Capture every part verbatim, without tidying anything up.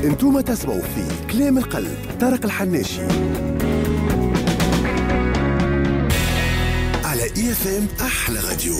انتم تسمعوا في كلام القلب طارق الحناشي على اي اف ام احلى راديو.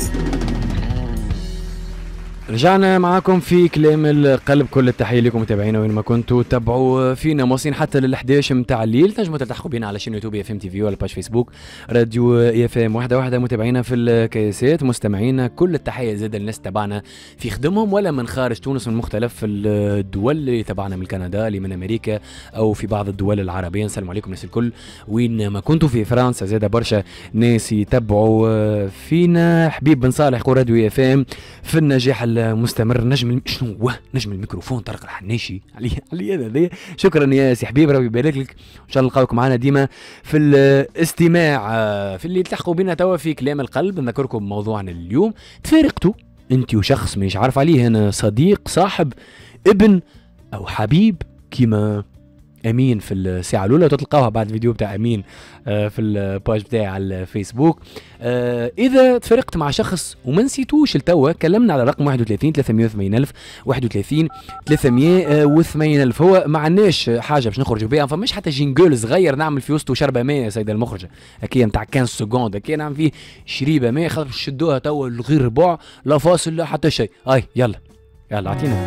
رجعنا معاكم في كلام القلب. كل التحيه لكم متابعينا وين ما كنتوا تابعوا فينا مواصلين حتى لل احداش نتاع الليل. تنجموا تلتحقوا بينا على شين يوتيوب اف ام تي في ولا باج فيسبوك راديو اي اف ام واحده واحده. متابعينا في الكياسات مستمعينا كل التحيه زاد الناس تبعنا في خدمهم ولا من خارج تونس من مختلف الدول اللي تبعنا من كندا اللي من امريكا او في بعض الدول العربيه. نسلم عليكم الناس الكل وين ما كنتوا. في فرنسا زاد برشا ناس يتبعوا فينا. حبيب بن صالح يقول راديو اي اف ام في النجاح المستمر. نجم شنو هو نجم الميكروفون طارق الحناشي علي علي هذا. شكرا يا سي حبيب ربي يبارك لك. ان شاء الله نلقاوك معنا ديما في الاستماع في اللي تلحقوا بنا توا في كلام القلب. نذكركم موضوعنا اليوم. تفارقتوا انت وشخص مش عارف عليه انا صديق صاحب ابن او حبيب كيما امين في الساعه الاولى وتلقاوها بعد الفيديو بتاع امين في الباج بتاعي على الفيسبوك. اذا تفرقت مع شخص وما نسيتوش لتوا كلمنا على رقم واحد وثلاثين ثلاثمية وثمانين ألف واحد وثلاثين ثلاثمية وثمانين ألف. هو ما عندناش حاجه باش نخرجوا بها، فماش حتى جينجول صغير نعمل في وسطه شربه ماء يا سيده المخرجه هكايا نتاع خمسة سكوند هكايا نعمل فيه شريبه ماء خاطر شدوها توا الغير ربع لا فاصل لا حتى شيء. اي يلا يلا اعطينا.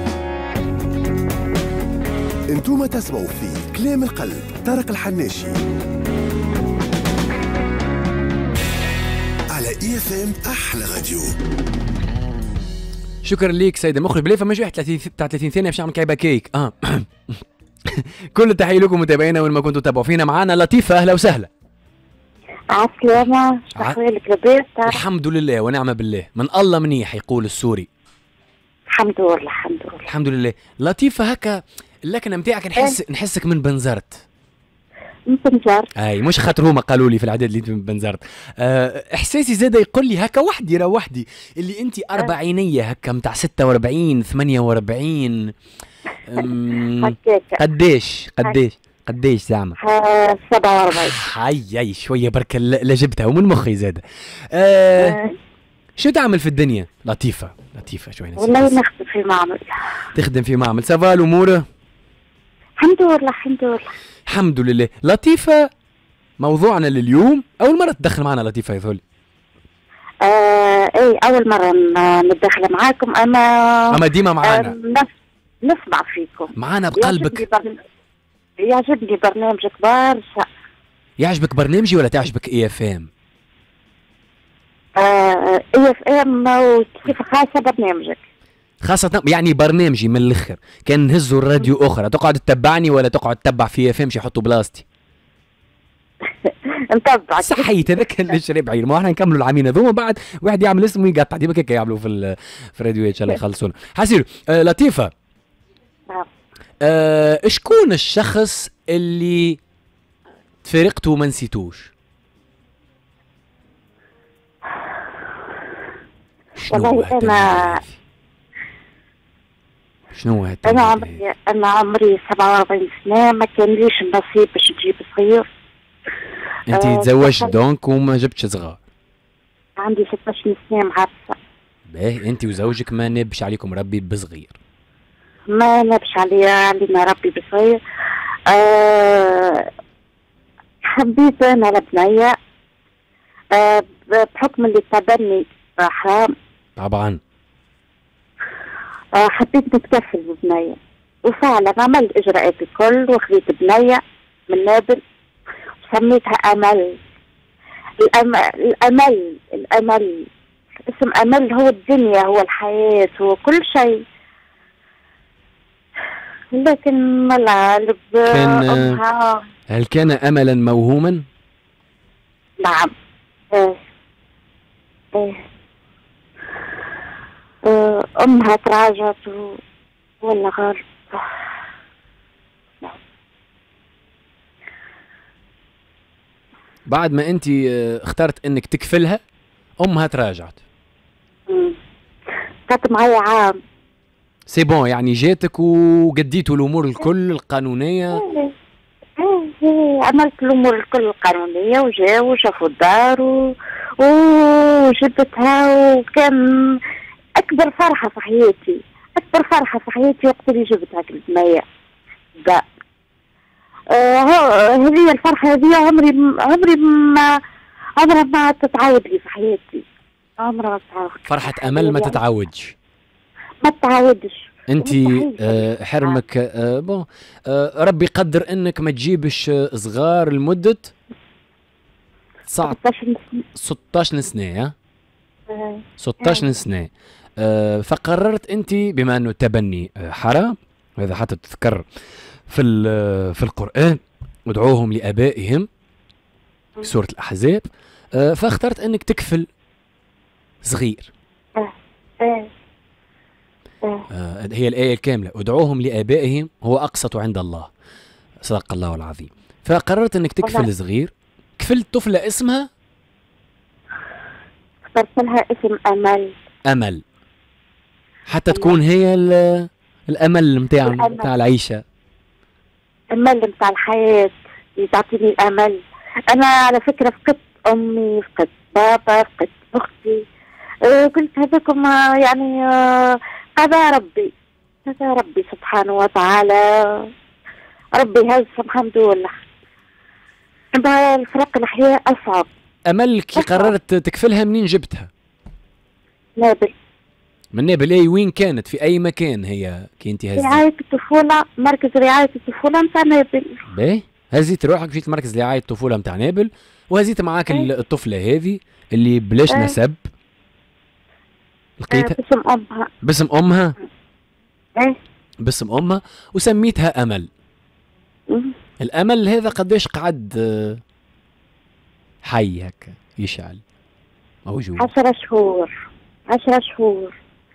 انتم تسمعوا في كلام القلب طارق الحناشي على اي اف ام احلى راديو. شكرا ليك سيد المخرج. بلي فماش واحد تاع ثلاثين ثانيه باش نعمل كايبه كيك. اه كل التحيه لكم متابعينا وين ما كنتوا تتابعوا فينا. معانا لطيفه اهلا وسهلا. عسلامة شو احوالك لاباس؟ الحمد لله ونعم بالله. من الله منيح يقول السوري. الحمد لله الحمد لله الحمد لله. لطيفه هكا اللكنه نتاعك نحس إيه؟ نحسك من بنزرت. من بنزرت اي مش خاطر هما قالوا لي في العدد اللي انت من بنزرت. أه احساسي زاد يقول لي هكا وحدي راه وحدي اللي انت اربعينيه هكا نتاع ستة وأربعين ثمانية وأربعين. قديش قديش قديش زعما؟ سبعة وأربعين. هاي هاي شويه بركه لا جبتها ومن مخي زاد. أه أه شو تعمل في الدنيا لطيفه؟ لطيفه شويه والله نخدم في معمل. تخدم في معمل. سافا الامور؟ الحمد لله الحمد لله الحمد لله. لطيفه موضوعنا لليوم اول مره تدخل معنا لطيفه يا ذولي. آه اي اول مره نتدخل معاكم. اما اما ديما معانا. آه نسمع فيكم معانا بقلبك. يعجبني, برن... يعجبني برنامجك برشا. يعجبك برنامجي ولا تعجبك اي اف ام؟ اي اف ام وصفه خاصه برنامجك خاصة يعني برنامجي من الاخر. كان نهزوا الراديو اخرى تقعد تتبعني ولا تقعد تتبع في اف ام شي يحطوا بلاصتي؟ نتبعك صحيت هذاك اللي شري بعير. ما احنا نكملوا العامين هذوما بعد واحد يعمل اسمه ويقطع ديما هكا يعملوا في في الراديو ان شاء الله يخلصونا. حسير آه لطيفة. آه شكون الشخص اللي تفارقته وما نسيتوش؟ والله انا شنو هذا؟ انا عمري انا عمري سبعة وأربعين سنه ما كان ليش النصيب باش نجيب صغير. انت أه تزوجت دونك وما جبتش صغار؟ عندي ستة عشر سنه معرسه. باهي انت وزوجك ما نبش عليكم ربي بصغير؟ ما نبش علي علينا ربي بصغير. أه حبيت انا لبنيه أه بحكم اللي تبني حرام طبعا. أه حبيت نتكفل ببنيه وفعلا عملت اجراءات الكل وخذيت بنيه من نابل وسميتها امل. الامل الامل الامل اسم امل هو الدنيا هو الحياه هو كل شيء. لكن الغالب امها. هل كان املا موهوما؟ نعم. ايه ايه امها تراجعت ولا غالب. بعد ما انت اخترت انك تكفلها امها تراجعت. قعدت معايا عام. سي بون يعني جاتك وقديتوا الامور الكل القانونيه؟ ايه ايه عملت الامور الكل القانونيه وجاو وشافوا الدار و... وجبتها وكان اكبر فرحه في حياتي. اكبر فرحه في حياتي وقت اللي جبتها البنيه. لا آه هذه الفرحة هذه عمري عمري ما عمرها ما تتعاود لي في حياتي، عمرها ما تتعاود. فرحة أمل ما تتعاودش، ما تتعاودش. انت آه حرمك آه بون آه ربي يقدر انك ما تجيبش آه صغار لمدة ستطاش سنة. ها ستطاش سنة. آه فقررت انت بما انه التبني آه حرام، وهذا حتى تذكر في في القرآن، ادعوهم لآبائهم في سورة الأحزاب. آه فاخترت انك تكفل صغير. آه. آه. آه هي الآية الكاملة، ادعوهم لآبائهم هو أقسط عند الله، صدق الله العظيم. فقررت انك تكفل صغير. كفلت طفلة اسمها، اخترت لها اسم أمل. أمل حتى أمل. تكون هي الأمل متاع متاع العيشة، أمل متاع الحياة اللي تعطيني الأمل. أنا على فكرة فقدت أمي، فقدت بابا، فقدت أختي. أه قلت هذاكم يعني أه هذا ربي، هذا ربي سبحانه وتعالى، ربي هز الحمد لله. الفراق الحياة أصعب. أمل كي قررت تكفلها منين جبتها؟ نابل. من نابل. اي وين كانت؟ في أي مكان هي كي انت هزيت؟ رعاية الطفولة، مركز رعاية الطفولة نتاع نابل. باهي، هزيت روحك مشيت لمركز رعاية الطفولة نتاع نابل، وهزيت معاك ايه؟ الطفلة هذه اللي بلاش ايه؟ نسب لقيتها ايه باسم أمها. باسم أمها؟ ايه باسم أمها، وسميتها أمل. مم. الأمل هذا قداش قعد حي هكا يشعل موجود؟ عشرة شهور. عشرة شهور.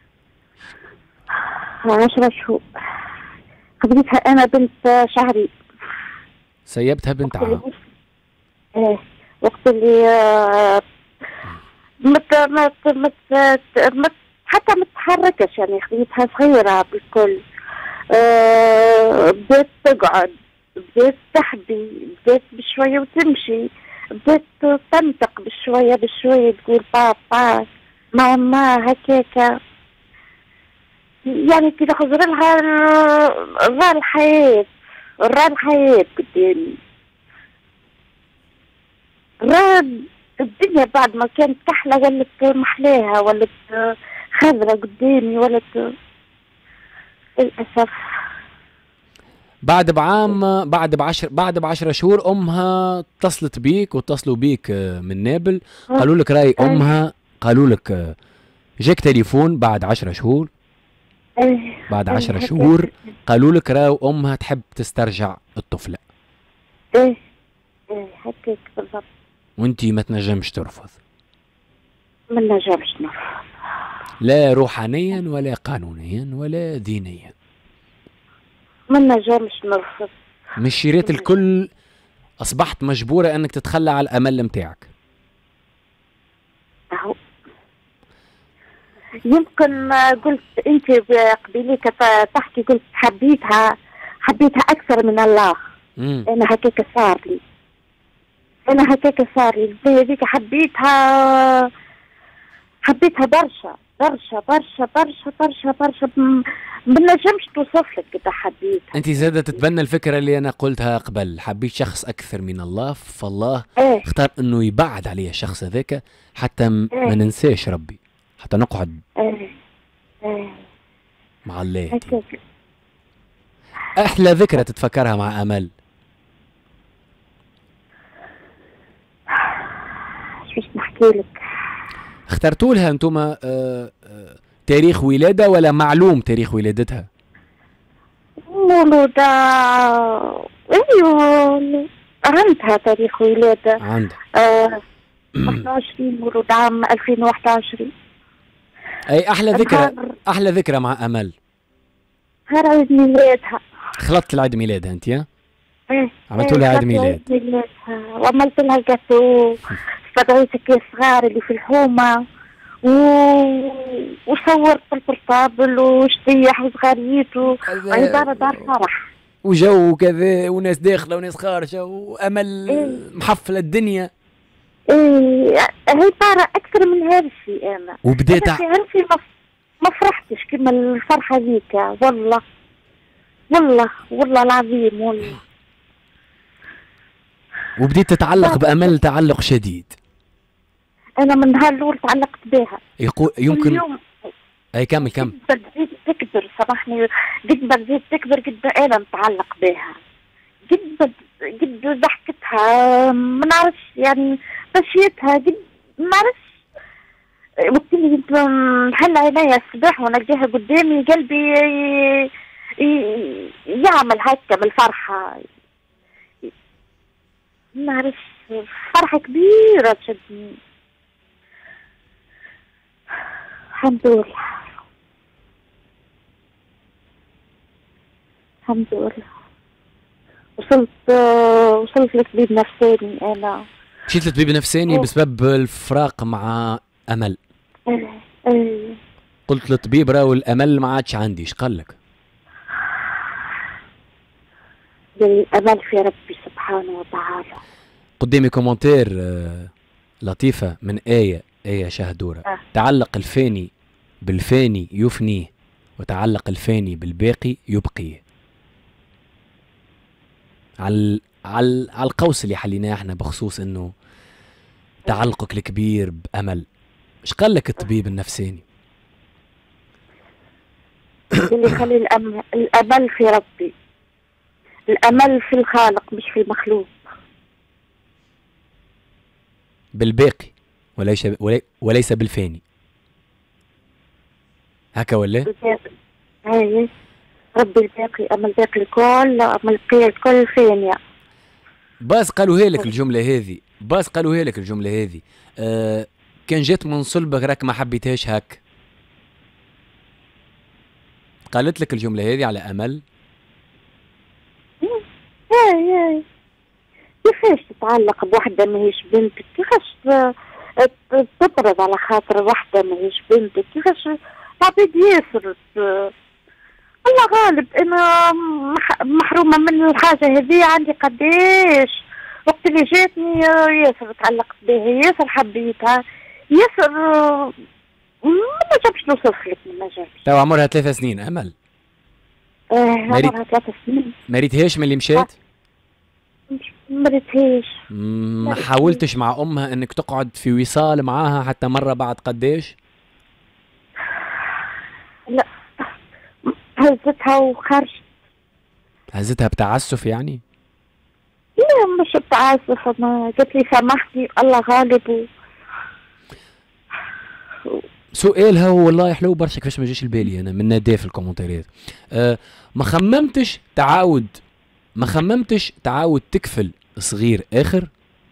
عشرة شهور. خذيتها أنا بنت شهري. سيبتها بنت عام. ايه وقت اللي آه مت مت مت مت حتى ما تتحركش، يعني خذيتها صغيرة بالكل. آه بدأت تقعد، بدأت تحبي، بدأت بشوية وتمشي، بدأت تنطق بشوية بشوية، تقول بابا ماما هكاكا، يعني كده خزر لها الرا الحياة، الرا الحياة قدامي، الرا الدنيا بعد ما كانت كحلة ولت محلاها، ولت خضرة قدامي، ولت للأسف. بعد بعام، بعد بعشر بعد بعشرة شهور امها اتصلت بيك واتصلوا بيك من نابل، قالوا لك راي امها، قالوا لك جاك تليفون بعد عشرة شهور، بعد عشرة شهور قالوا لك راي امها تحب تسترجع الطفله. ايه ايه هكاك بالضبط. وانتي ما تنجمش ترفض؟ ما نجمش نرفض، لا روحانيا ولا قانونيا ولا دينيا. ما نجمش نرفض. مش شريت الكل اصبحت مجبوره انك تتخلى على الامل متاعك؟ اهو يمكن قلت انت قبيليك تحكي، قلت حبيتها، حبيتها اكثر من الله. مم. انا هكاك صار لي، انا هكاك صار لي هذيك حبيتها، حبيتها برشا برشا برشا برشا برشا برشا، ما نجمش توصف لك كده حبيتها. انت زاده تتبنى الفكره اللي انا قلتها قبل، حبيت شخص اكثر من الله، فالله ايه؟ اختار انه يبعد علي الشخص هذاك حتى م... ايه؟ ما ننساش ربي، حتى نقعد ايه؟ ايه؟ مع الله. احلى ذكرى تتفكرها مع امل؟ شوش نحكي لك؟ اخترتوا لها انتم اه اه تاريخ ولاده ولا معلوم تاريخ ولادتها؟ مولودة ايوه عندها تاريخ ولاده، عندها اه واحد وعشرين مولود عام ألفين وواحد وعشرين. اي احلى ذكرى، احلى ذكرى مع امل؟ نهار عيد ميلادها. خلطت العيد ميلادها انت؟ ها ايه عملتوا لها عيد ميلاد؟ عيد ميلادها وعملت لها الجاتو، استدعيتك يا صغار اللي في الحومه، و... وصورت بالبورتابل وشتيح وصغاريت وعباره دار فرح وجو كذا وناس داخله وناس خارجه وامل إيه؟ محفله الدنيا. ايه هي طارة اكثر من هذا الشيء. انا وبديت انت ما ما فرحتش كما الفرحه ذيك والله، والله والله العظيم والله. وبديت تتعلق بأمل تعلق شديد. انا من نهار الاول تعلقت بها. يقول يمكن اليوم اي كمل كمل. قد تزيد تكبر، سامحني، قد ما تزيد تكبر قد ما انا متعلق بها، قد ما قد ضحكتها ما نعرفش يعني، مشيتها قد ما نعرفش. وقت اللي كنت نحل عينيا الصباح ونلقاها قدامي قلبي ي... ي... يعمل هكا بالفرحة، ما نعرفش، فرحة كبيرة تشدني. الحمد لله الحمد لله. وصلت وصلت لطبيب نفساني انا. مشيت لطبيب نفساني بسبب الفراق مع امل. ايه ايه. قلت للطبيب راهو الامل ما عادش عندي، ايش قال لك؟ الامل في ربي سبحانه وتعالى. قدامي كومنتير آه لطيفة من آية آية شهدورة. أه. تعلق الفاني بالفاني يفنيه، وتعلق الفاني بالباقي يبقيه. على على على القوس اللي حليناه احنا بخصوص انه تعلقك الكبير بأمل. ايش قال لك الطبيب النفساني؟ اللي يخلي الأمل الأمل في ربي، الأمل في الخالق مش في المخلوق. بالباقي وليس وليس بالفاني، هكا ولا؟ اي ربي الباقي، أما الباقي الكل، أما الباقي الكل فانية. باس قالوها لك الجملة هذه، باس قالوها لك الجملة هذه. آه كان جات من صلبك راك ما حبيتهاش هك. قالت لك الجملة هذه على أمل؟ اي اي. كيفاش تتعلق بوحدة ماهيش بنتك؟ كيفاش تطرد على خاطر وحدة ماهيش بنتك؟ كيفاش العباد ياسر. الله غالب انا محرومة من الحاجة هذه. عندي قديش وقت اللي جاتني ياسر تعلقت بها، ياسر حبيتها، ياسر ما جابش نوصف لك ما جابش. تو عمرها ثلاثة سنين أمل. اه عمرها ثلاثة سنين. ما ريتهاش من اللي مشات؟ ما ريتهاش. ما حاولتش مع أمها إنك تقعد في وصال معاها حتى مرة بعد قديش؟ لا هزتها وخرجت. هزتها بتعسف يعني؟ لا مش بتعسف، ما قالت لي سامحني الله غالب و... سؤالها والله حلو برشا كيفاش ما جاش البالي انا من ناداه في الكومنتات. أه ما خممتش تعاود ما خممتش تعاود تكفل صغير اخر؟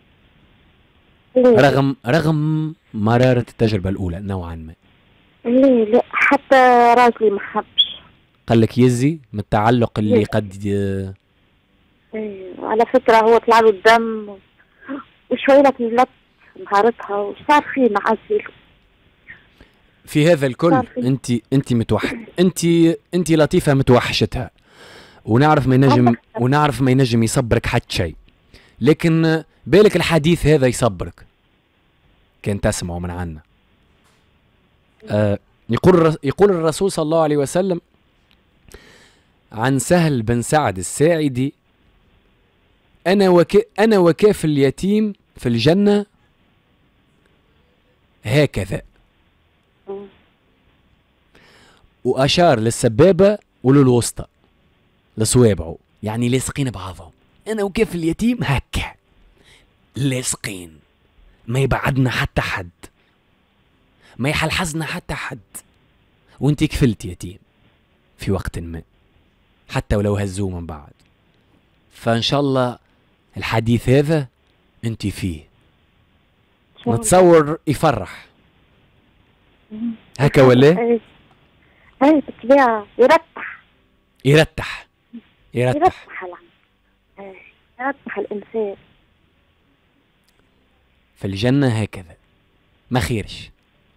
ليه؟ رغم رغم مرارة التجربة الأولى نوعا ما. ليه لا حتى راجلي ما حبش. قال لك يزي من التعلق اللي ليه. قد ي... ايه على فكرة هو طلع له الدم وشوية لك لط نهارتها وصار فينا عزيل. في هذا الكل انت انت متوحش، انت انت لطيفة متوحشتها، ونعرف ما ينجم ونعرف ما ينجم يصبرك حتى شيء، لكن بالك الحديث هذا يصبرك كان تسمعه من عنا. آه يقول يقول الرسول صلى الله عليه وسلم عن سهل بن سعد الساعدي: أنا وك أنا وكاف اليتيم في الجنة هكذا. وأشار للسبابة وللوسطى لصوابعه، يعني لاصقين بعضهم. أنا وكاف اليتيم هكا لاصقين، ما يبعدنا حتى حد، ما يحلحزنا حتى حد. وانت كفلت يتيم في وقت ما حتى ولو هزوه من بعد. فإن شاء الله الحديث هذا انت فيه نتصور يفرح هكا ولا؟ اي بالطبيعة يرتح يرتح يرتح يرتح يرتح الإنسان في الجنة هكذا. ما خيرش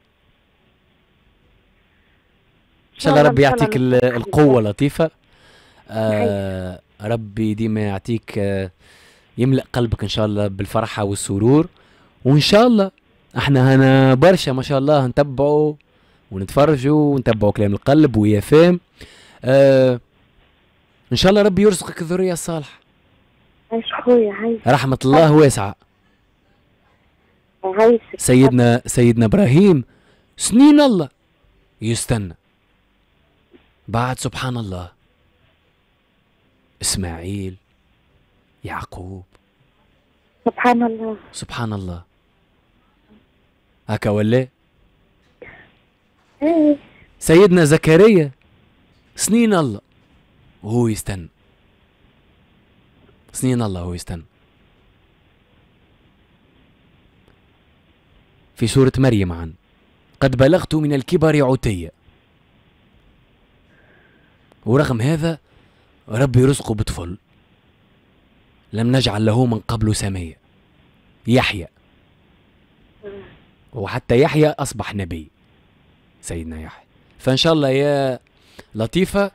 إن شاء الله. ربي يعطيك القوة لطيفة. آه ربي ديما يعطيك آه يملأ قلبك إن شاء الله بالفرحة والسرور. وإن شاء الله احنا هنا برشا ما شاء الله نتبعوا ونتفرجوا ونتبعوا كلام القلب ويا فام. آه ان شاء الله ربي يرزقك الذريه الصالحه. عايش خويا عايش. رحمه الله واسعه. عايش. سيدنا سيدنا ابراهيم سنين الله يستنى، بعد سبحان الله اسماعيل، يعقوب، سبحان الله سبحان الله. هكا ولا ايه. سيدنا زكريا سنين الله وهو يستنى، سنين الله وهو يستنى. في سورة مريم عن قد بلغت من الكبر عتيا، ورغم هذا ربي يرزقه بطفل لم نجعل له من قبل سميا، يحيى. وحتى يحيى أصبح نبي سيدنا يحيى. فإن شاء الله يا لطيفة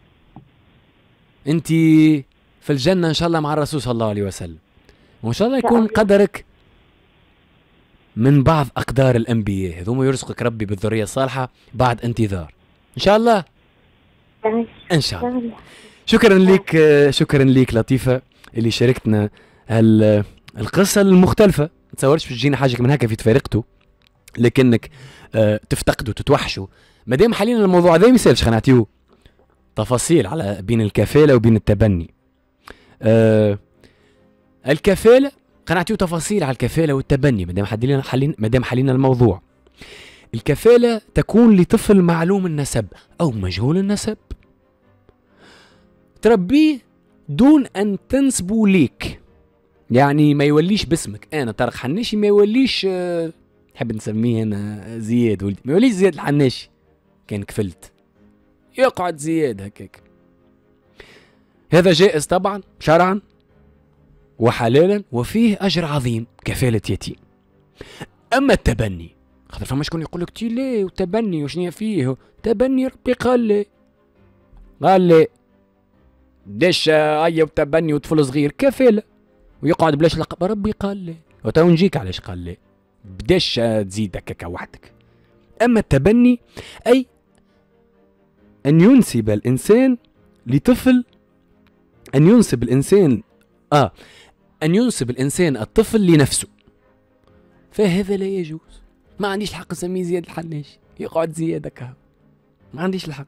أنت في الجنة إن شاء الله مع الرسول صلى الله عليه وسلم، وإن شاء الله يكون قدرك من بعض أقدار الأنبياء هذوما، يرزقك ربي بالذرية الصالحة بعد انتظار إن شاء الله. إن شاء الله. شكرا لك، شكرا لك لطيفة اللي شاركتنا القصة المختلفة. ما تصورش باش تجينا حاجة من هكا في تفارقته، لكنك آه تفتقدوا تتوحشوا. ما دام حلينا الموضوع هذا ما يسالش خلينا نعطيو تفاصيل على بين الكفالة وبين التبني. آه الكفالة خلينا نعطيو تفاصيل على الكفالة والتبني ما دام حلينا حلينا ما دام حلينا الموضوع. الكفالة تكون لطفل معلوم النسب أو مجهول النسب، تربيه دون أن تنسبوا ليك، يعني ما يوليش باسمك. أنا طارق حناشي ما يوليش أه نحب نسميه أنا زياد ولدي، ما يوليش زياد الحناشي كان كفلت، يقعد زياد هكاك. هذا جائز طبعا شرعا وحلالا وفيه أجر عظيم كفالة يتيم. أما التبني خاطر فما شكون يقول لك تي ليه وتبني وشنيا فيه تبني، ربي قال لي قال لي دش أي وتبني وطفل صغير كفالة ويقعد بلاش لقب، ربي قال لي وتو نجيك علاش قال لي بدش تزيد هكاكا وحدك. أما التبني أي أن ينسب الإنسان لطفل، أن ينسب الإنسان آه أن ينسب الإنسان الطفل لنفسه، فهذا لا يجوز. ما عنديش الحق نسميه زياد الحناشي يقعد زياد هكا، ما عنديش الحق.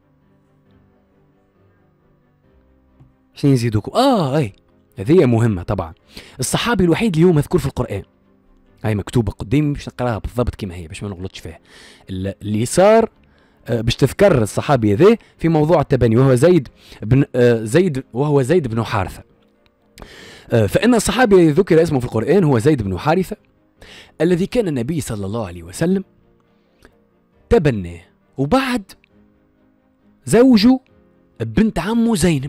شنو نزيدوكم؟ اه اي هذه مهمة طبعا. الصحابي الوحيد اللي هو مذكور في القرآن، هاي مكتوبة قدامي باش نقراها بالضبط كما هي باش ما نغلطش فيها، اللي صار آه باش تذكر الصحابي هذا في موضوع التبني، وهو زيد بن آه زيد وهو زيد بن حارثة. آه فإن الصحابي الذي ذكر اسمه في القرآن هو زيد بن حارثة الذي كان النبي صلى الله عليه وسلم تبناه، وبعد زوجه بنت عمه زينب،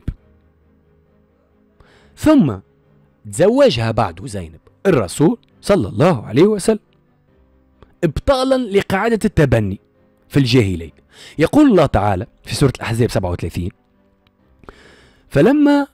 ثم تزوجها بعد زينب الرسول صلى الله عليه وسلم ابطالا لقاعدة التبني في الجاهلية. يقول الله تعالى في سورة الأحزاب سبعة وثلاثين: فلما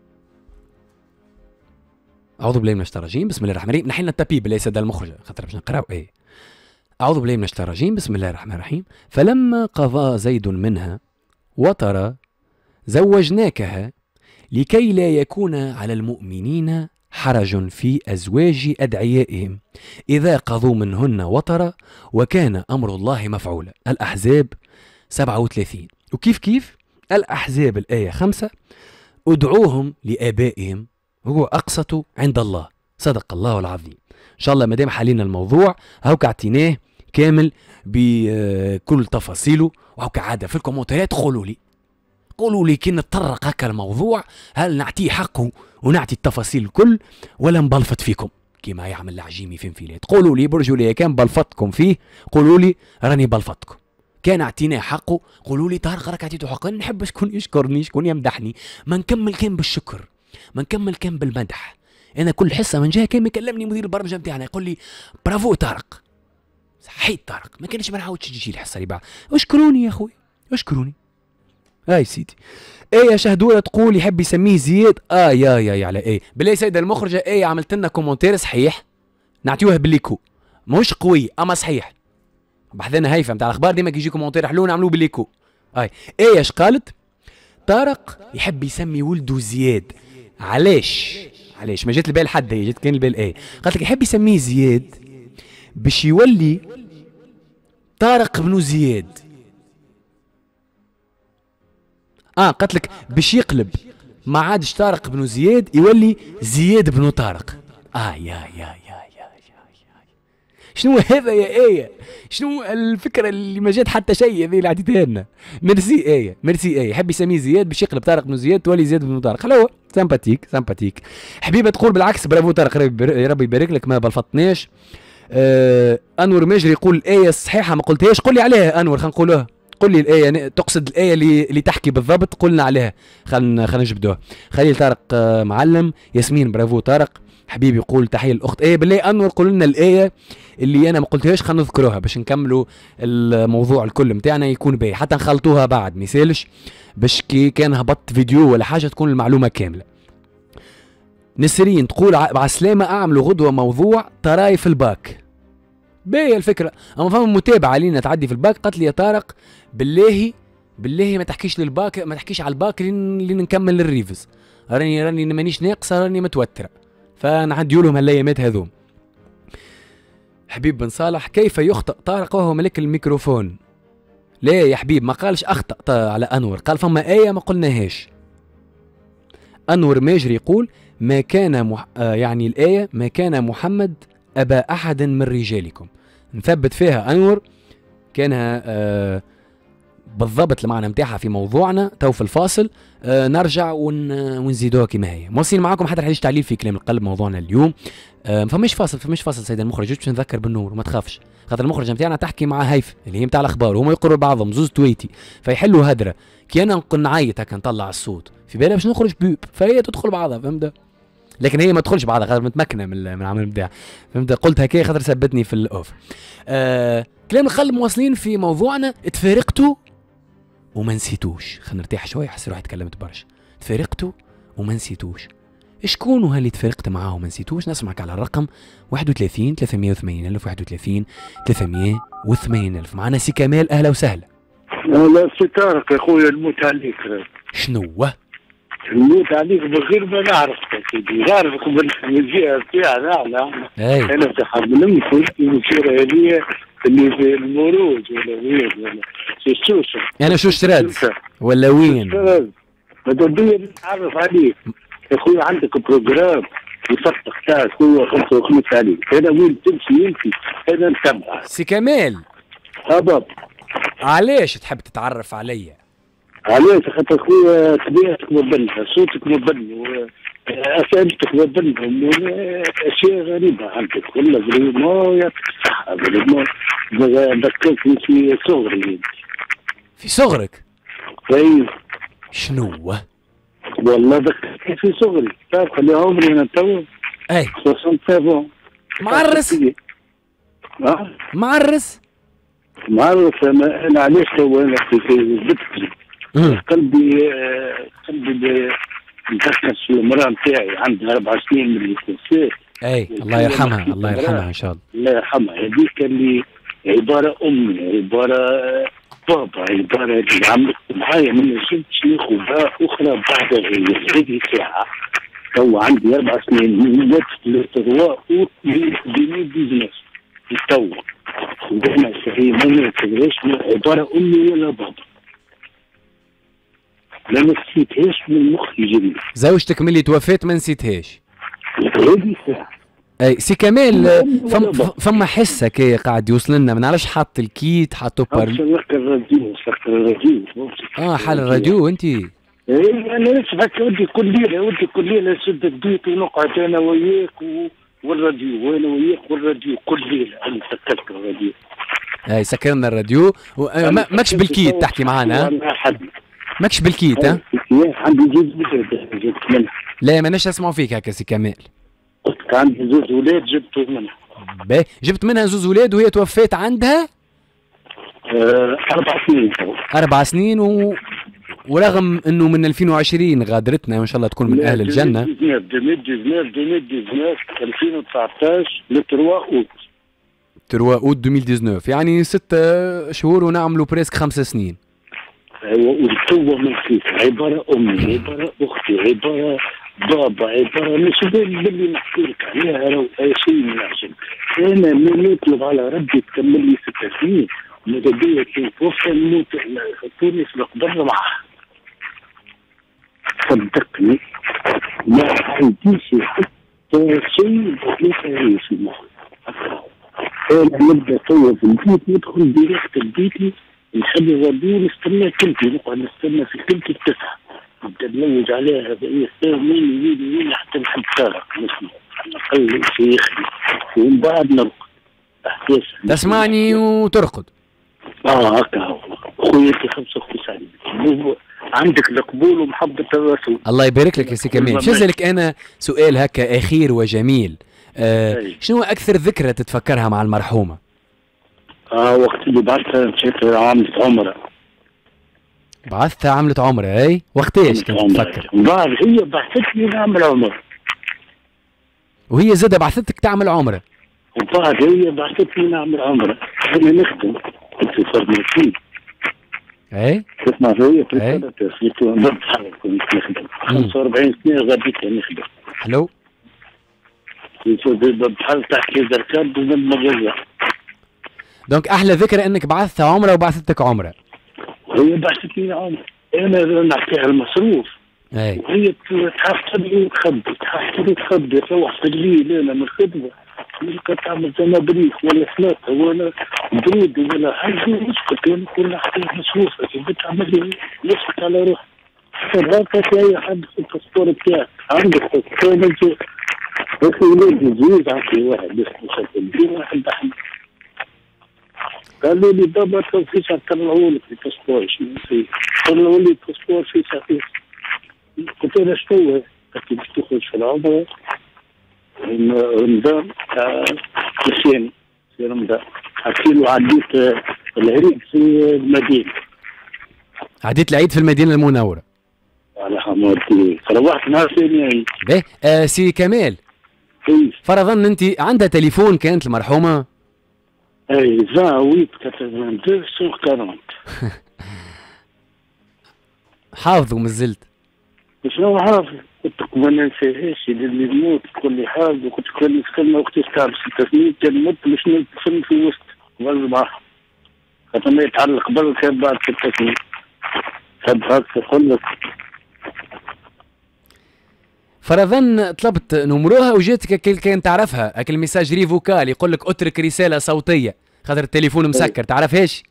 أعوذ بالله من الشيطان الرجيم بسم الله الرحمن الرحيم، نحن التبيب ليس ده المخرج خاطر باش نقراو ايه. أعوذ بالله من الشيطان الرجيم بسم الله الرحمن الرحيم: فلما قضى زيد منها وطرا زوجناكها لكي لا يكون على المؤمنين حرج في أزواج أدعيائهم إذا قضوا منهن وطرا وكان أمر الله مفعولا. الأحزاب سبعة وثلاثين. وكيف كيف الأحزاب الآية خمسة: ادعوهم لآبائهم هو أقسط عند الله صدق الله العظيم. إن شاء الله مادام حلينا الموضوع هاوك اعطيناه كامل بكل تفاصيله، وهاوك عادة في الكومنتات قولوا لي قولوا لي كي نتطرق هكا الموضوع هل نعطيه حقه ونعطي التفاصيل الكل ولا نبلفت فيكم كيما يعمل العجيمي في انفيلات. قولوا لي برجوا لي كان بلفتكم فيه قولوا لي راني بلفتكم، كان اعطيناه حقه قولوا لي طارق راك عطيته حقه. نحب شكون يشكرني شكون يمدحني، ما نكمل كان بالشكر ما نكمل كان بالمدح. انا كل حصه من جهه كان يكلمني مدير البرمجه نتاعنا يقول لي برافو طارق صحيت طارق، ما كانش ما نعاودش تجي الحصه اللي بعد. اشكروني يا اخوي اشكروني. اي سيدي ايه يا شهدوره تقول يحب يسميه زياد. اه يا يا يا على ايه بالله سيد المخرجه ايه عملت لنا كومنتير صحيح نعطيوها بالليكو ماهوش قوي اما صحيح. بحثنا هيفا نتاع الاخبار ديما كي يجي كومنتير حلو نعملوه بالليكو. اي ايه اش قالت؟ طارق يحب يسمي ولده زياد. علاش؟ علاش ما جات البال حد، هي جات كان البال ايه. قالت لك يحب يسميه زياد باش يولي طارق بن زياد. اه قالت لك باش يقلب ما عادش طارق بن زياد، يولي زياد بن طارق. اه يا يا يا يا يا, يا. شنو هذا يا ايه؟ شنو الفكره اللي ما جات حتى شيء هذه اللي عطيتها لنا؟ ميرسي ايه، ميرسي ايه. يحب يسميه زياد باش يقلب طارق بن زياد تولي زياد بن طارق. حلوه، سامباتيك سامباتيك. حبيبه تقول بالعكس برافو طارق، يا ربي يبارك لك ما بلفطناش. آه انور ماجري يقول الايه الصحيحه ما قلتهاش، قل لي عليها انور، خلينا نقولوها. قل لي الايه، تقصد الايه اللي اللي تحكي بالضبط، قلنا عليها، خلينا خلينا نجبدوها. خليل طارق آه معلم. ياسمين برافو طارق حبيبي يقول تحيه الاخت. ايه بالله انور قول لنا الايه اللي انا ما قلتهاش، خلينا نذكروها باش نكملوا الموضوع الكل نتاعنا يكون باهي، حتى نخلطوها بعد ما يسالش، باش كي كان هبط فيديو ولا حاجه تكون المعلومه كامله. نسرين تقول بعسلامه اعملوا غدوه موضوع طرايف الباك. باهي الفكره، اما فما متابعه علينا تعدي في الباك قالت لي يا طارق بالله بالله ما تحكيش للباك، ما تحكيش على الباك اللي نكمل الريفز، راني راني مانيش ناقصه، راني متوتره، فنعديو لهم هالايامات هذوم. حبيب بن صالح كيف يخطئ طارق وهو ملك الميكروفون؟ لا يا حبيب ما قالش اخطأ على انور، قال فما ايه ما قلناهاش. انور ماجري يقول ما كان مح... آه يعني الايه ما كان محمد ابا احد من رجالكم. نثبت فيها انور كانها آه بالضبط المعنى نتاعها في موضوعنا تو في الفاصل. آه نرجع ون... ونزيدوها كما هي. موصلين معاكم حتى حديث تعليل في كلام القلب موضوعنا اليوم. آه فماش فاصل فماش فاصل سيد المخرج، باش نذكر بالنور وما تخافش، خاطر المخرج نتاعنا تحكي مع هيف اللي هي نتاع الاخبار وهما يقروا بعضهم زوز تويتي فيحلوا هدره. كي انا نقول نعيط هكا نطلع الصوت في بالها باش نخرج بيب، فهي تدخل بعضها فهمت، لكن هي ما تدخلش بعضها خاطر متمكنه من من العمل نتاعها فهمت. قلت هكا خاطر ثبتني في الاوف. آه كلام القلب مواصلين في موضوعنا. تفارقتوا وما نسيتوش، خلينا نرتاح شويه، حس روحي تكلمت برشا. تفارقتوا وما نسيتوش، شكون اللي تفارقت معاه وما نسيتوش؟ نسمعك على الرقم واحد وثلاثين ثلاثمية وثمانين ألف واحد وثلاثين ثلاثمية وثمانين ألف. معنا سي كمال، اهلا وسهلا. لا سي طارق يا خويا نموت عليك. شنو؟ نموت عليك من غير ما نعرفك يا سيدي، نعرفك بالجهه نتاعنا احنا. انا صاحب المنفذ المشيره هذه اللي في المروج ولا وين ولا في الشوشه. انا شوش راد ولا وين؟ ماذا بيا نتعرف عليك يا خويا، عندك بروجرام يفتح تاعك هو خمسة وخمس عليك، هذا وين تمشي انت هذا نتبع. سي كمال هبط علاش تحب تتعرف عليا؟ علاش؟ خاطر خويا طبيعتك مبلة، صوتك مبلة، اسئلتك مبلة، اشياء غريبة عندك والله بريمون يعطيك الصحة. بريمون ذكرتني في صغري. في صغرك؟ اي شنو؟ والله ذكرتني في صغري، تعرف اللي عمري انا تو اي سبعة معرس؟ اه معرس؟ معرس. انا علاش تو انا في بكري قلبي قلبي نتذكر في المراه نتاعي عندها اربع سنين من اللي توفات. اي الله يرحمها الله يرحمها ان شاء الله. الله يرحمها. هذيك اللي عباره امي، عباره بابا، عباره اللي عملت معايا من نجمتش ناخذها اخرى بعدها. هي هذه ساعه تو عندي اربع سنين من ولدت لتروا اوت ألفين وتسعطاش تو وانا صحيح ما نعتبرهاش عباره امي ولا بابا، لا ما نسيتهاش من مخي جري. زوجتك ملي توفات ما نسيتهاش؟ هذه ساعة. اي سي كمال فما فما حس هكا قاعد يوصل لنا، ما نعرفش حاط الكيت حاطو بار. سكر الراديو سكر الراديو. اه حال الراديو انت؟ اي انا نسمعك ودي كل ليله ودي كل ليله نشد البيت ونقعد انا وياك و... والراديو وانا وياك والراديو كل ليله. انا سكرت الراديو. اي سكرنا الراديو و... ما ماكش بالكيت تحكي معانا؟ ماكش بالكيت ها؟ عندي جوز ولاد جبت منها. لا ماناش اسمعوا فيك هكا سي كمال. قلت عندي زوج ولاد جبت منها. باهي جبت منها زوج ولاد وهي توفات عندها؟ آه أربع سنين. أربع سنين و... ورغم انه من ألفين وعشرين غادرتنا وان شاء الله تكون من اهل الجنه. ألفين وتسعطاش لتروا اوت. تروا اوت ألفين وتسعطاش يعني ستة شهور ونعملوا بريسك خمس سنين. والتوه من كيف عباره امي، عباره اختي، عباره بابا، عباره مش باللي نحكي لك عليها راهو شيء من العجب. انا من نطلب على ربي تكمل لي ست سنين ماذا بيا توفى نموت تونس نقدر معها. صدقني ما عنديش حتى شيء ثلاثة في مخي. انا نبدا توا في البيت ندخل ديريكت لبيتي نحب غادي نستنى كلتي نقعد نستنى في كلتي التسعه نبدا نلوج عليها بأي وين وين وين حتى نحب سارة نسمع نقل شيخي ومن بعد نرقد. تسمعني وترقد. اه هكا هو خويتي خمسة وتسعين عندك القبول ومحبة الرسول. الله يبارك لك يا سي كمال. شو لك انا سؤال هكا اخير وجميل. آه شنو اكثر ذكرى تتفكرها مع المرحومه؟ اه وقت اللي بعثتها مشيت عملت عمره. بعثتها عملت عمره اي؟ وقتاش كنت تفكر؟ بعد هي بعثتني نعمل عمره. وهي زادة بعثتك تعمل عمره؟ وبعد هي بعثتني نعمل عمره. انا نخدم كنت في فارماسي. اي؟ تسمع هي في في كنت نخدم خمسة وأربعين سنه غاديت نخدم. حلو. بحال تحكي زركان ضمن مجازة. دونك احلى ذكرى انك بعثتها عمره وبعثتك عمره. هي بعثتني عمره، انا نعطيها المصروف. اي. وهي تحفظ لي وتخبي، تحفظ لي وتخبي، تروح في الليل انا من الخدمه نلقى تعمل زنابريك ولا ثلاثه ولا برود ولا حاجه نسكت وانا نقول لها حتى مصروف كيف تعمل لي نسكت على روحي. هكا في اي حد في الباسبور بتاعك عندك باسبور انت اخي ولاد الجوز عندي واحد اسمه خالد واحد احمد قالوا لي بابا تو فيش طلعوا لك الباسبور شنو في طلعوا لي الباسبور في ساعتين. قلت له شنو قلت باش تخرج في العمره رمضان مشينا في رمضان حكي له عديت العيد في المدينه. عديت العيد في المدينه المنوره. على حمارتي روحت نهار ثاني عيد. باهي آه سي كمال. اي فرضا انت عندها تليفون كانت المرحومه؟ اي زاويت كتبان سوق كرم. حافظ ومازلت؟ شنو حافظ؟ كنت ما ننساهاش اللي نموت تقول لي حافظ وكنت كل نتكلم وقت تعب ست سنين كان نموت باش ندفن في وسط قبل معاه. خاطر ما يتعلق قبل كان بعد ست سنين. حب هكا يقول لك. فرضا طلبت نمروها وجاتك كان تعرفها هاك الميساجري فوكال يقول لك اترك رساله صوتيه خاطر التليفون مسكر تعرفهاش؟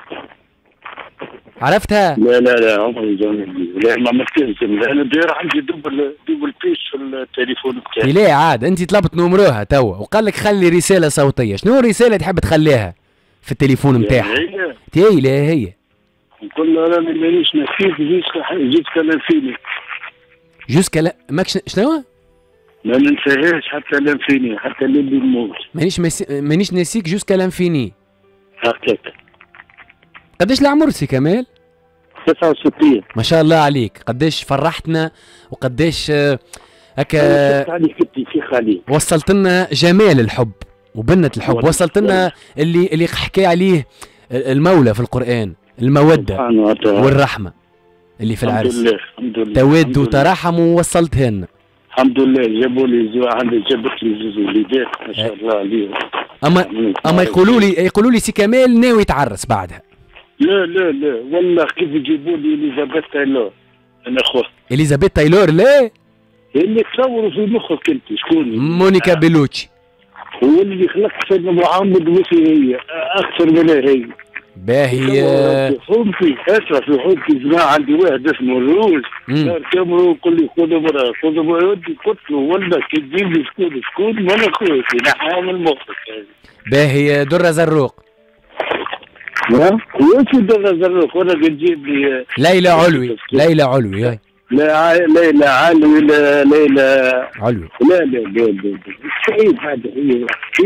عرفتها؟ لا لا لا عمري جاني لا ما عملتهاش انا داير عندي دوبل دوبل بيش في التليفون بتاعي. لا عاد انت طلبت نمروها توا وقال لك خلي رساله صوتيه. شنو الرساله تحب تخليها في التليفون نتاعها؟ هي لا هي نقول له انا مانيش نسيت جيت كلام فيني جوسكا لا ماكش شنو؟ ما ننساهاش حتى لام فيني حتى لين نموت. مانيش مسي... مانيش ناسيك جوسكا لام فيني. هكاك. قداش العمر سي كمال؟ تسعة وستين. ما شاء الله عليك. قداش فرحتنا وقداش هكا عليك في خالي. وصلت لنا جمال الحب وبنة الحب. وصلت لنا اللي اللي حكى عليه المولى في القرآن المودة والرحمة اللي في العرس. الحمد لله الحمد لله. تود وترحم ووصلتها لنا. الحمد لله. جابوا لي زو عندي جابت لي زوج وليدات ما شاء الله عليهم. اما اما يقولوا لي يقولوا لي سي كمال ناوي يتعرس بعدها. لا لا لا والله كيف يجيبوا لي اليزابيث تايلور انا خويا. اليزابيث تايلور لا اللي تصوروا في مخك انت شكون؟ مونيكا بيلوتشي. هو اللي خلق سيدنا محمد وفي هي اكثر منها هي. باهي حبي اسرع في حبي جماعه عندي واحد اسمه الروز صار كاميرا يقول لي خذ مراه خذ مراه ودي قلت له والله كي تجيب لي شكون شكون ما انا خويا نحيها من مخك. باهي درة زروق. نعم وش درة زروق وانا تجيب لي ليلى علوي. ليلى علوي هاي. لا ليلى علوي لا ليلى علوي. لا لا لا لا سعيد هذا هي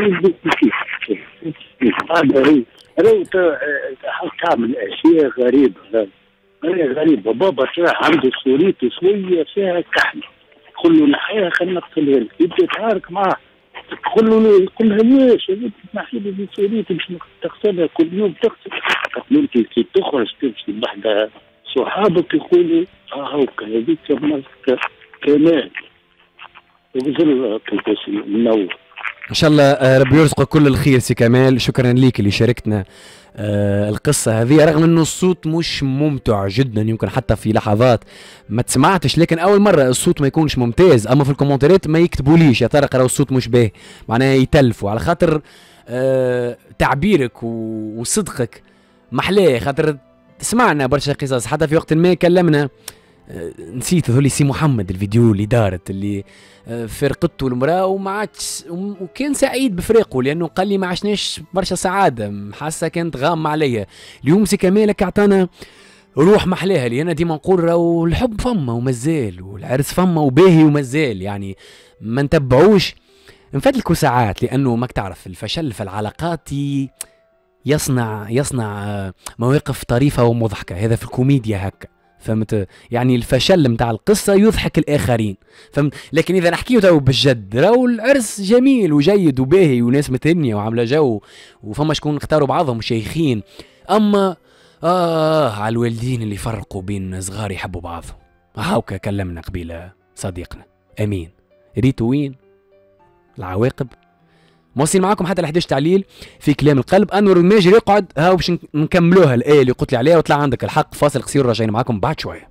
هذا هي لو تعمل اشياء غريبه غير غريبه. بابا طلع عنده سوريته شويه فيها كحل قل له نحيها خلينا نقتلها لك يبدا يتعارك معاه تقول له قل لها ليش انت تنحي لي سوريتي مش تغسلها كل يوم تغسل. قالت له انت كي تخرج تمشي بحدها صحابك يقولوا اه هوك هذيك مرتك كمال وبزر الكرسي منور. ان شاء الله آه، ربي يرزقك كل الخير سي كمال. شكرا ليك اللي شاركتنا آه القصة هذه، رغم انه الصوت مش ممتع جدا، يمكن حتى في لحظات ما تسمعتش، لكن اول مرة الصوت ما يكونش ممتاز. اما في الكومنتات ما يكتبوليش يا ترى راهو الصوت مش باهي، معناها يتلفوا على خاطر آه تعبيرك وصدقك محلاه، خاطر سمعنا برشا قصص حتى في وقت ما كلمنا آه نسيت ذولي سي محمد الفيديو اللي دارت اللي آه فرقته المراه وما عادش وكان سعيد بفراقه لانه قال لي ما عشناش برشا سعاده، حاسه كانت غامه عليا. اليوم سي كمالك اعطانا روح محلاها، لي انا ديما نقول راهو الحب فما ومازال والعرس فما وباهي ومازال، يعني ما نتبعوش نفدلكوا ساعات، لانه ماك تعرف الفشل في العلاقات يصنع يصنع مواقف طريفه ومضحكه، هذا في الكوميديا هكا فهمت، يعني الفشل متاع القصه يضحك الاخرين فهمت. لكن اذا نحكيو تو بالجد راهو العرس جميل وجيد وباهي وناس متهنيه وعامله جو وفما شكون اختاروا بعضهم شيخين، اما اه على الوالدين اللي فرقوا بين صغار يحبوا بعضهم. هاوكا كلمنا قبيله صديقنا امين، ريتو وين العواقب. موصين معاكم حتى ل تعليل في كلام القلب. انور الماجر يقعد هاو باش نكملوها الايه اللي قلت لي عليها وطلع عندك الحق. فاصل قصير راجعين معاكم بعد شويه.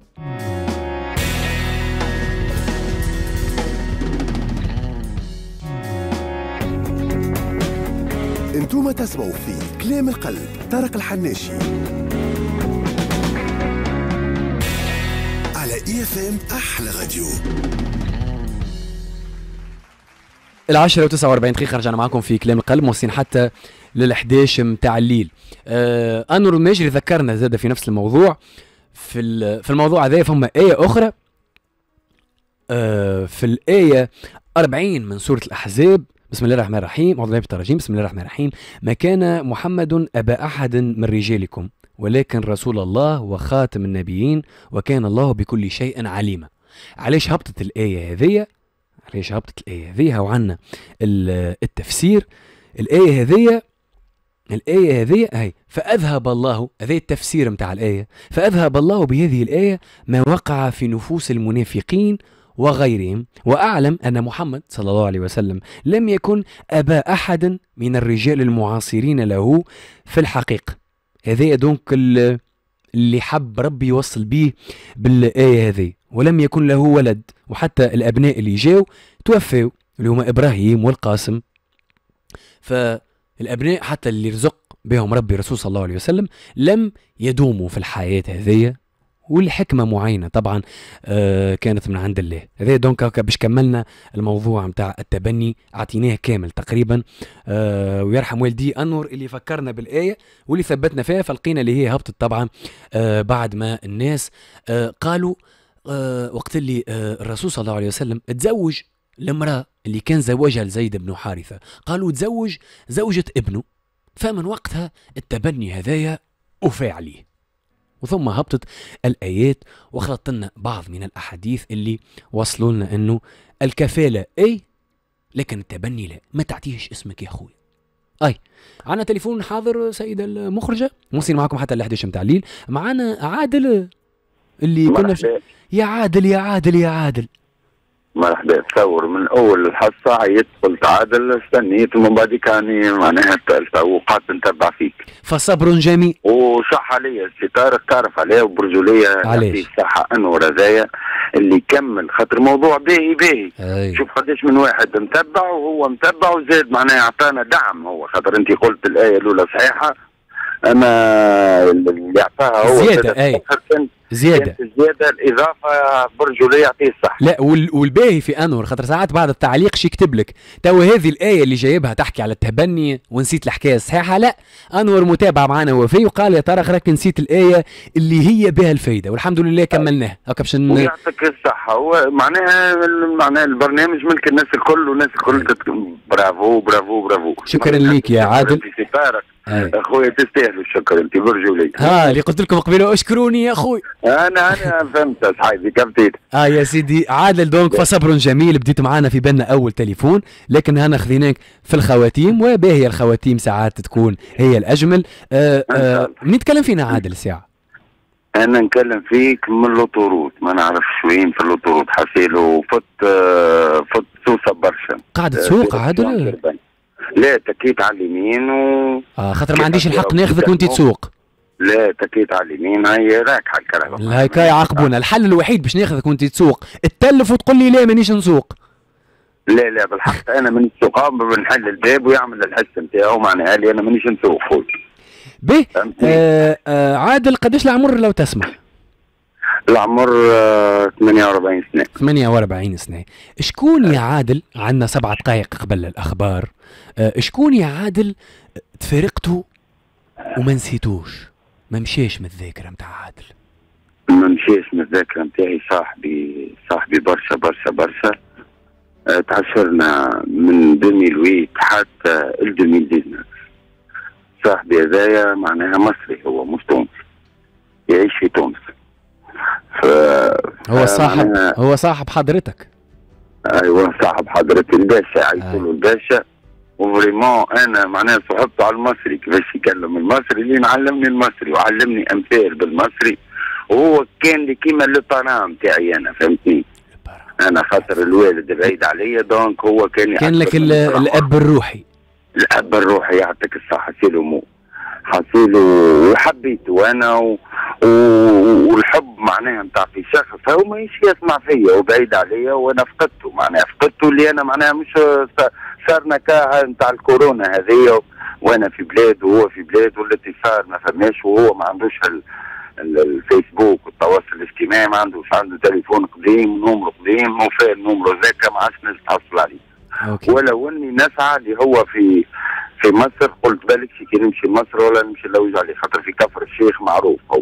انتم تسمعوا في كلام القلب طارق الحناشي على اي اف ام احلى راديو. العشرة وتسعة وأربعين دقيقة رجعنا معكم في كلام القلب، موصين حتى للحداش متاع الليل. آه أنور الماجري ذكرنا زاد في نفس الموضوع، في في الموضوع هذا فما آية أخرى آه في الآية أربعين من سورة الأحزاب. بسم الله الرحمن الرحيم، أعوذ بالله من الشيطان الرجيم، بسم الله الرحمن الرحيم. ما كان محمد أبا أحد من رجالكم ولكن رسول الله وخاتم النبيين وكان الله بكل شيء عليما. علاش هبطت الآية هذه؟ علاش هبطت الآية هذه وعنا التفسير. الآية هذه الآية هذه هي فأذهب الله، هذا التفسير متاع الآية، فأذهب الله بهذه الآية ما وقع في نفوس المنافقين وغيرهم، وأعلم أن محمد صلى الله عليه وسلم لم يكن أبا أحد من الرجال المعاصرين له في الحقيقة. هذا دونك اللي حب ربي يوصل به بالآية هذه، ولم يكن له ولد، وحتى الأبناء اللي جاوا توفوا اللي هما إبراهيم والقاسم، فالأبناء حتى اللي رزق بهم ربي الرسول صلى الله عليه وسلم لم يدوموا في الحياة هذه، والحكمة معينة طبعا آه كانت من عند الله. هذا دونك باش كملنا الموضوع متاع التبني، اعطيناه كامل تقريبا آه ويرحم والدي أنور اللي فكرنا بالآية واللي ثبتنا فيها، فلقينا اللي هي هبطت طبعا آه بعد ما الناس آه قالوا آه وقت اللي آه الرسول صلى الله عليه وسلم تزوج المرأة اللي كان زوجها لزيد بن حارثة، قالوا تزوج زوجة ابنه، فمن وقتها التبني هذايا وفى عليه. وثم هبطت الآيات وخلطت لنا بعض من الأحاديث اللي وصلوا لنا أنه الكفالة أي لكن التبني لا، ما تعطيهش اسمك يا أخوي. أي عنا تليفون حاضر سيدة المخرجة، موصل معكم حتى الحديش متاع الليل. معنا عادل اللي كنا بش... يا عادل يا عادل يا عادل مرحبا. تصور من اول الحصه عيطت قلت عادل استنيت ومن بعد كاني معناها الثالثه وقعدت نتبع فيك. فصبر جميل وصح عليا السي طارق، تعرف عليه وبرجوليه يعطيه الصحه انور هذايا اللي كمل خاطر موضوع باهي باهي. شوف قداش من واحد متبع وهو متبع وزاد معناها اعطانا دعم هو، خاطر انت قلت الايه الاولى صحيحه، اما اللي اعطاها هو زياده اي زياده زياده الاضافه برجوليه يعطيه الصح. لا والباهي في انور خاطر ساعات بعد التعليق شي يكتب لك تو هذه الايه اللي جايبها تحكي على التبني ونسيت الحكايه الصحيحه. لا انور متابع معنا وفي وقال يا ترى راك نسيت الايه اللي هي بها الفايده، والحمد لله كملناها هكا باش ويعطيك الصحه. هو معناها معناها البرنامج ملك الناس الكل والناس الكل برافو برافو برافو. شكرا ليك يا عادل اخويا، تستاهلوا الشكر انت برجولي. ها اللي قلت لكم قبيله اشكروني يا اخوي. انا انا فهمت اصحابي كفتيت. اه يا سيدي عادل دونك فصبر جميل. بديت معانا في بالنا اول تليفون لكن هنا خذيناك في الخواتيم، وباهي الخواتيم ساعات تكون هي الاجمل. آه آه نتكلم فينا عادل ساعه. انا نكلم فيك من لوطوروت، ما نعرفش وين في اللوطوروت حسيله فت فت سوسه برشا. قاعد تسوق عادل؟ لا تكيت على اليمين و اه خاطر ما عنديش الحق ناخذك وانت تسوق. لا تكيت على اليمين، هي راكحه الكرهبه. هيك يعاقبونا. الحل الوحيد باش ناخذك وانت تسوق تتلف وتقول لي لا مانيش نسوق. لا لا بالحق انا مانيش نسوق، بنحل الباب ويعمل الحس نتاعو، معناها لي انا مانيش نسوق خويا. به آه آه عادل قداش العمر لو تسمح؟ العمر آه ثمانية وأربعين سنة. ثمانية وأربعين سنة. شكون يا عادل، عندنا سبع دقائق قبل الأخبار، آه شكون يا عادل تفارقته وما نسيتوش، ما مشاش من الذاكرة نتاع عادل؟ ما مشاش من الذاكرة نتاعي صاحبي، صاحبي برشا برشا برشا. آه تعشرنا من ألفين وثمانية حتى ألفين وتسعطاش. صاحبي هذايا معناها مصري، هو مش تونسي، يعيش في تونس. ف... هو صاحب هو صاحب حضرتك؟ ايوه صاحب حضرتك الباشا، يعيطوا له الباشا. وفريمون انا معناها صحبته على المصري، كيفاش يكلم المصري اللي علمني المصري وعلمني امثال بالمصري، وهو كان لي كيما لو نتاعي انا، فهمتني؟ انا خاطر الوالد بعيد عليا، دونك هو كان كان لك الاب الروحي. الاب الروحي يعطيك الصحه، حسيله مو حسيله وحبيته انا و... و... والحب معناها نتاع في شخص هو ماهيش يسمع فيا وبعيد عليا، وانا فقدته معناها فقدته اللي انا معناها مش صار نكاهه نتاع الكورونا هذه، وانا في بلاد وهو في بلاد، والتي صار ما فماش، وهو ما عندوش ال... الفيسبوك والتواصل الاجتماعي، ما عندوش، عنده تليفون قديم نومرو قديم، وفاء النومرو ذاك ما عادش نجم تحصل عليه. أوكي. ولو اني نسعى اللي هو في في مصر، قلت بالك كي نمشي مصر ولا نمشي نلوج عليه، خاطر في كفر الشيخ معروف هو.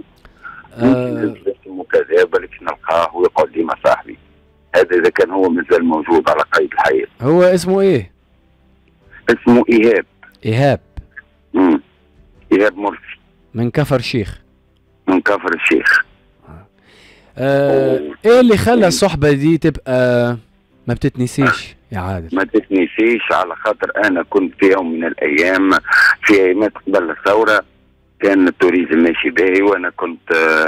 أه اسمه كذا بالك نلقاه ويقعد ديما صاحبي. هذا اذا كان هو مازال موجود على قيد الحياه. هو اسمه ايه؟ اسمه ايهاب. ايهاب. امم ايهاب مرسي. من كفر الشيخ. من كفر الشيخ. أه ايه اللي خلى الصحبه دي تبقى ما بتتنسيش يا عادل؟ ما تتنسيش على خاطر انا كنت في يوم من الايام في ايامات قبل الثوره كان التوريزم ماشي باهي، وانا كنت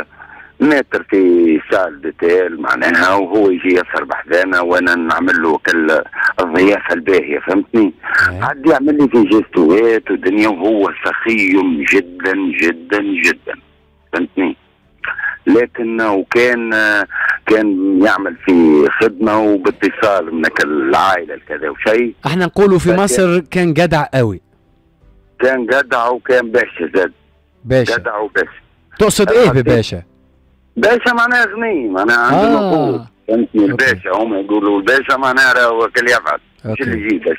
ناتر في سال ديتيل معناها، وهو يجي يسهر بحذانا وانا نعمل له كل الضيافه الباهيه، فهمتني؟ عاد يعمل لي في جيستوات ودنيا، وهو سخي جدا جدا جدا، فهمتني؟ لكن وكان كان يعمل في خدمه وباتصال من العائله الكذا وشيء. احنا نقولوا في مصر كان جدع قوي. كان جدع وكان باشا زاد. باشا. جدع وباشا. تقصد ايه بباشا؟ باشا معناها غني، معناها عنده نقود. آه. فهمتني؟ الباشا هم يقولوا الباشا معناها راهو كل يفعل، مش اللي يجي باشا.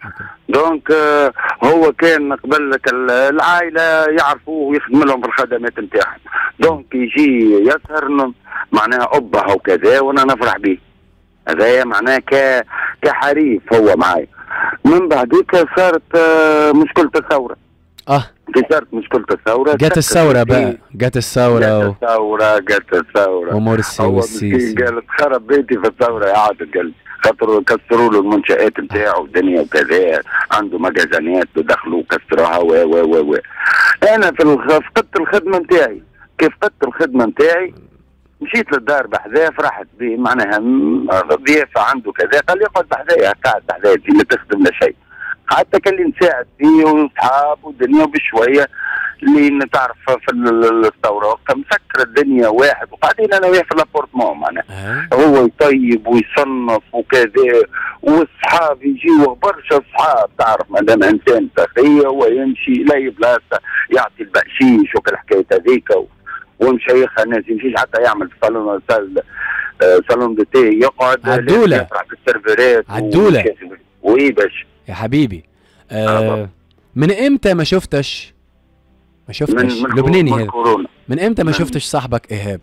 دونك آه هو كان قبل العائله يعرفوه ويخدم لهم بالخدمات نتاعهم، دونك يجي يسهر معناها ابها وكذا، وانا نفرح به. هذايا معناها ك كحريف هو معايا. من بعديك صارت آه مشكله الثوره. اه صارت مشكله الثوره، جت الثوره بقى، جت الثوره جت الثوره جت الثوره ومرسي والسيسي. قالت خرب بيتي في الثوره يا عادل، قال خاطر كسروا له المنشآت نتاعو الدنيا وكذا، عنده مجازانات دخلوا كسروها و و و و انا في فقدت الخدمه نتاعي. كيف فقدت الخدمه نتاعي مشيت للدار بحذاه، فرحت به معناها ضيافه عنده كذا، قال لي اقعد بحذايا، قاعد بحذايا لا تخدم لا شيء. حتى كان اللي نساعد فيه واصحاب والدنيا بشويه اللي تعرف في الثوره وقتها مسكر الدنيا واحد، وقاعدين انا وياه في لابورتمون معناها هو يطيب ويصنف وكذا، واصحاب يجيوه برشا اصحاب، تعرف مادام انسان سخي هو يمشي لاي بلاصه يعطي البقشيش وكل الحكايه هذيك، ومشيخها الناس يمشيش حتى يعمل في صالون صالون دو تي يقعد عدوله يفرح بالسيرفرات عدوله. وي باش يا حبيبي آه من امتى ما شفتش ما شفتش لبناني هذا من امتى ما شفتش صاحبك ايهاب؟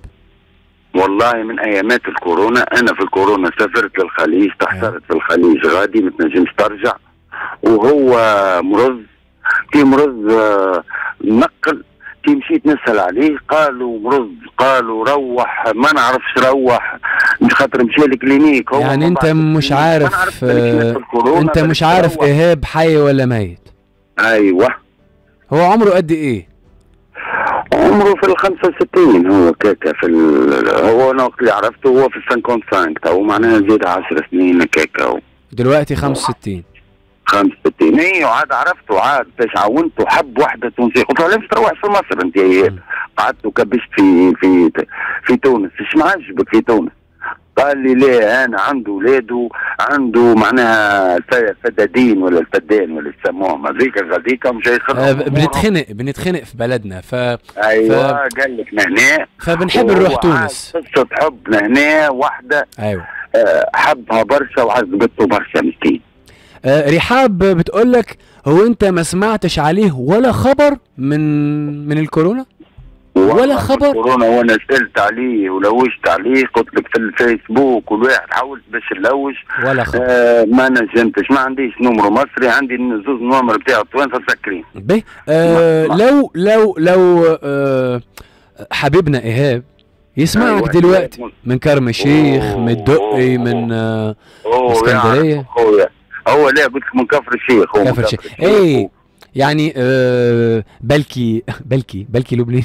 والله من ايامات الكورونا. انا في الكورونا سافرت للخليج، تحصرت في الخليج غادي ما تنجمش ترجع، وهو مرض كي مرض آه نقل، كي مشيت نسال عليه قالوا مرض، قالوا روح ما نعرفش روح مش خاطر مشي للكلينيك. هو يعني انت مش عارف آه انت مش عارف ايهاب حي ولا ميت؟ ايوه. هو عمره قد ايه؟ عمره في ال خمسة وستين هو كاكا في ال... هو انا وقت اللي عرفته هو في ال خمسة وخمسين تو معناها زيد عشر سنين كاكا. دلوقتي خمسة وستين. خمسة وستين اي وعاد عرفته عاد باش عاونته حب وحده تونسيه قلت له ليش تروح في مصر انت قعدت وكبشت في في في تونس ايش ما عجبك في تونس؟ قال لي ليه انا عنده ولاده عنده معناها الفدادين ولا الفدان ولا يسموهم هذيك هذيك مش يخرجوا. بنتخنق بنتخنق في بلدنا ف ايوه ف... قال لك لهنا فبنحب نروح تونس. قصه حب لهنا واحده ايوه حبها برشا وعذبته برشا مسكين. آه رحاب بتقول لك هو انت ما سمعتش عليه ولا خبر من من الكورونا؟ ولا خبر؟ الكورونا وانا سالت عليه ولوجت عليه قلت لك في الفيسبوك والواحد حاولت باش نلوج ولا خبر. آه ما نجمتش ما عنديش نمر مصري عندي زوز نمر بتاع توانسه مسكرين. باهي آه لو لو لو آه حبيبنا ايهاب يسمعك أيوة دلوقتي من كرم الشيخ من الدقي من آه اسكندريه. هو لا قلت لك من كفر الشيخ. هو كفر الشيخ اي يعني آه بلكي بلكي بلكي لبنان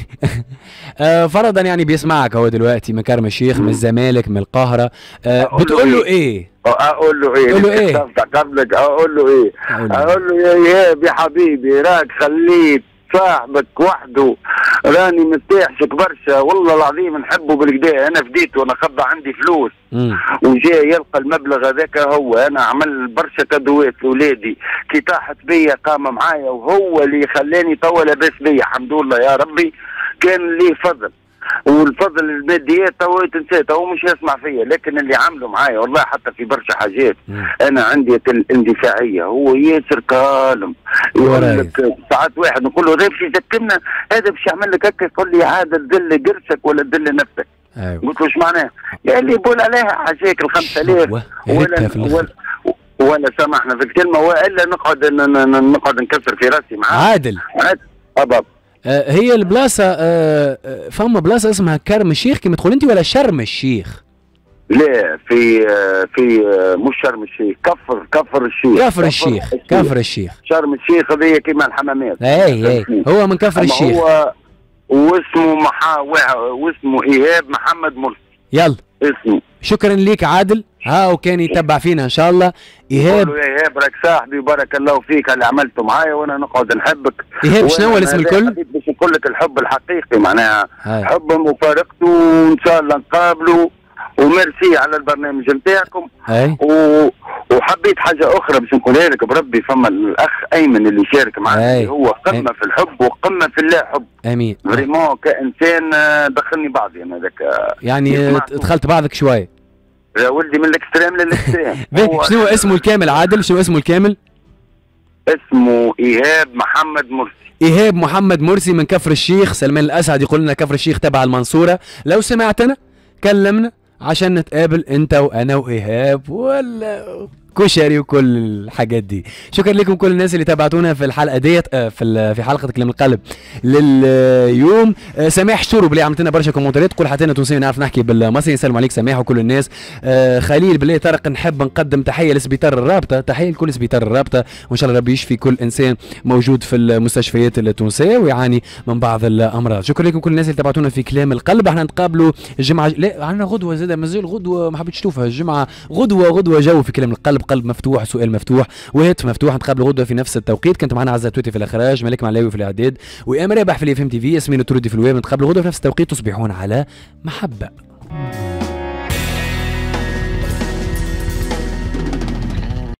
آه فرضا يعني بيسمعك هو دلوقتي من كرم الشيخ من الزمالك من القاهره آه بتقول له ايه؟ اقول له ايه؟ اقول له ايه؟ قبلك اقول له ايه؟ اقول له يا ايهاب يا حبيبي راك خليت صاحبك وحده راني مرتاحشك برشا والله العظيم نحبه بالكدا انا فديته وانا خبى عندي فلوس وجاء يلقى المبلغ هذاك هو انا عمل برشا كادوات لاولادي كي طاحت بيا قام معايا وهو اللي خلاني توا لاباس بيا الحمد لله يا ربي كان ليه فضل والفضل الماديات تو تنساه تو مش يسمع فيا لكن اللي عملوا معايا والله حتى في برشا حاجات انا عندي الاندفاعيه هو ياسر كالم يقول لك ساعات واحد نقول له غير يذكرنا هذا باش يعمل لك هكا يقول لي هذا تدل قرشك ولا تدل نفسك. أيوة. قلت له ايش معناه؟ قال لي يقول عليها حاجاك ال خمسة آلاف ولا ولا ولا سامحنا في الكلمه والا نقعد نقعد نكسر في راسي معاه. عادل عادل أباب. آه هي البلاصه آه فما بلاصه اسمها كرم الشيخ كما تقول انت ولا شرم الشيخ؟ لا في آه في آه مش شرم الشيخ كفر كفر الشيخ كفر الشيخ كفر الشيخ شرم الشيخ هذه كيما الحمامات. اي اي هو من كفر الشيخ. هو واسمه محا واسمه ايهاب محمد مرسي. يلا اسمه. شكرا ليك عادل ها وكان يتبع فينا ان شاء الله. ايهاب يا ايهاب راك صاحبي بارك الله فيك اللي عملته معايا وانا نقعد نحبك. ايهاب شنو هو الاسم الكل؟ باش نقول لك الحب الحقيقي معناها حب مفارقته وان شاء الله نقابله وميرسي على البرنامج نتاعكم. و... وحبيت حاجه اخرى باش نقولها لك بربي فما الاخ ايمن اللي شارك معنا هو قمه أي. في الحب وقمه في الله حب. امين. فريمون كانسان دخلني بعضي انا ذاك يعني دخلت بعضك شويه. يا ولدي من الاكستريم للاكستريم. شنو اسمه الكامل عادل؟ شنو اسمه الكامل؟ اسمه ايهاب محمد مرسي. ايهاب محمد مرسي من كفر الشيخ. سلمان الاسعد يقول لنا كفر الشيخ تبع المنصوره. لو سمعتنا كلمنا عشان نتقابل انت وانا وايهاب ولا كشري وكل الحاجات دي. شكرا لكم كل الناس اللي تابعتونا في الحلقه ديت في في حلقه كلام القلب لليوم. سماح شتورو بلي عملت لنا برشا كومنتات تقول حتى انا تونسي نعرف نحكي بالمصري. نسلم عليك سماح وكل الناس. خليل بلي طارق نحب نقدم تحيه لسبيطار الرابطه. تحيه لكل سبيطار الرابطه وان شاء الله ربي يشفي كل انسان موجود في المستشفيات التونسيه ويعاني من بعض الامراض. شكرا لكم كل الناس اللي تابعتونا في كلام القلب. احنا نتقابلوا الجمعه لا عندنا غدوه زاده مازال غدوه ما حبيتش تشوفها الجمعه غدوه غدوه جو في كلام القلب قلب مفتوح سؤال مفتوح وهاتف مفتوح. نتقابلوا غدوه في نفس التوقيت. كنت معنا عزه تويتي في الاخراج ملك معلاوي في الاعداد وامر رابح في الاف ام تي في ياسمين الترودي في الويب. نتقابلوا غدوه في نفس التوقيت تصبحون على محبه.